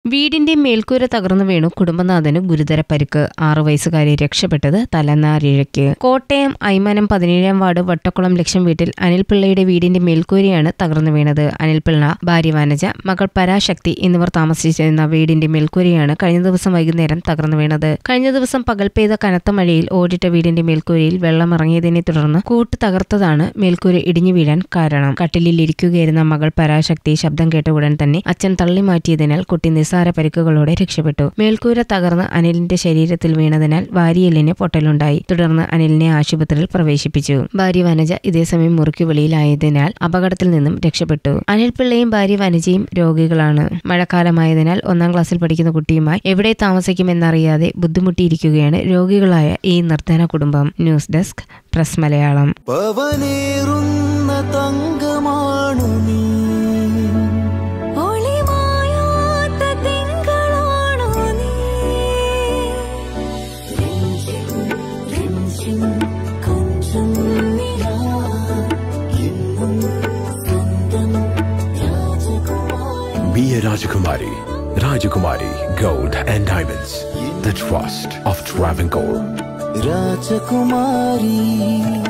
വീടിന്റെ മേൽക്കൂര തകർന്നു വീണു കുടുംബനാഥന് ഗുരുതര പരിക്ക്. 6 വയസ്സുകാരി രക്ഷപ്പെട്ടത് തലനാരിഴയ്ക്ക്. കോട്ടയം ഐമനം 17-ാം വാർഡ് വട്ടക്കുളം ലക്ഷം വീട്ടിൽ അനിൽപിള്ളയുടെ വീടിന്റെ മേൽക്കൂരയാണ് തകർന്നു വീണത്. അനിൽപിള്ള, ഭാര്യ വനജ, മകൾ പരാശക്തി എന്നിവർ താമസിച്ചിരുന്ന വീടിന്റെ മേൽക്കൂരയാണ് കഴിഞ്ഞ ദിവസം വൈകുന്നേരം തകർന്നു വീണത്. കഴിഞ്ഞ ദിവസം പകൽ പെയ്ത കനത്ത മഴയിൽ ഓടിട്ട വീടിന്റെ മേൽക്കൂരയിൽ വെള്ളമിറങ്ങിയതിനെ തുടർന്ന് കൂട്ട് തകർത്തതാണ് മേൽക്കൂര ഇടിഞ്ഞു വീഴാൻ കാരണം. കട്ടിലിൽ ഇരിക്കുകയായിരുന്ന മകൾ പരാശക്തി ശബ്ദം കേട്ട ഉടൻ തന്നെ അച്ഛൻ തള്ളി മാറ്റിയതിനാൽ കുട്ടി നിസ്സാര പരിക്കുകളോടെ രക്ഷപ്പെട്ടു. മേൽക്കൂര തകർന്ന് അനിലിന്റെ ശരീരത്തിൽ വീണതിനാൽ വാരിയെല്ലിന് പൊട്ടലുണ്ടായി. തുടർന്ന് അനിലിനെ ആശുപത്രിയിൽ പ്രവേശിപ്പിച്ചു. ഭാര്യ വനജ ഇതേസമയം മുറിക്കു വെളിയിലായതിനാൽ അപകടത്തിൽ നിന്നും രക്ഷപ്പെട്ടു. അനിൽപിള്ളയും ഭാര്യ വനജയും രോഗികളാണ്. മഴക്കാലമായതിനാൽ 1-ാം ക്ലാസ്സിൽ പഠിക്കുന്ന കുട്ടിയുമായി എവിടെ താമസിക്കുമെന്നറിയാതെ ബുദ്ധിമുട്ടിയിരിക്കുകയാണ് രോഗികളായ ഈ നിർധന കുടുംബം. News desk press Malayalam. Be a Rajakumari. Rajakumari Gold and Diamonds. The trust of Travancore. Rajakumari.